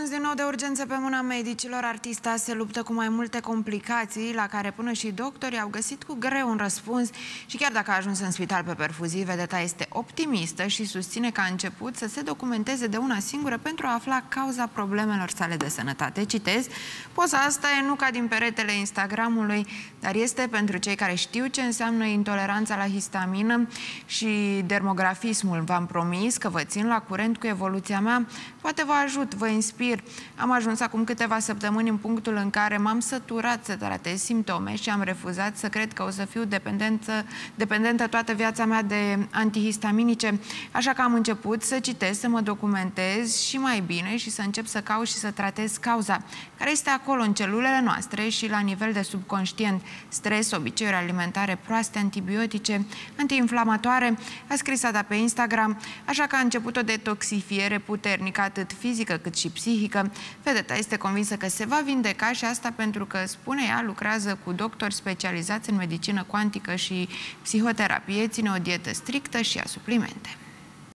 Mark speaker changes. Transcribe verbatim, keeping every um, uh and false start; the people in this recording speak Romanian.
Speaker 1: anunț din nou de urgență pe mâna medicilor. Artista se luptă cu mai multe complicații, la care până și doctorii au găsit cu greu un răspuns și chiar dacă a ajuns în spital pe perfuzii, vedeta este optimistă și susține că a început să se documenteze de una singură pentru a afla cauza problemelor sale de sănătate. Citez, poza asta e nu ca din peretele Instagramului, dar este pentru cei care știu ce înseamnă intoleranța la histamină și dermografismul. V-am promis că vă țin la curent cu evoluția mea, poate vă ajut, vă inspir. Am ajuns acum câteva săptămâni în punctul în care m-am săturat să tratez simptome și am refuzat să cred că o să fiu dependentă, dependentă toată viața mea de antihistaminice, așa că am început să citesc, să mă documentez și mai bine și să încep să caut și să tratez cauza, care este acolo în celulele noastre și la nivel de subconștient. Stres, obiceiuri alimentare proaste, antibiotice, antiinflamatoare, a scris Ada pe Instagram, așa că a început o detoxifiere puternică, atât fizică cât și psihică. Vedeta este convinsă că se va vindeca și asta pentru că, spune ea, lucrează cu doctori specializați în medicină cuantică și psihoterapie, ține o dietă strictă și ia suplimente.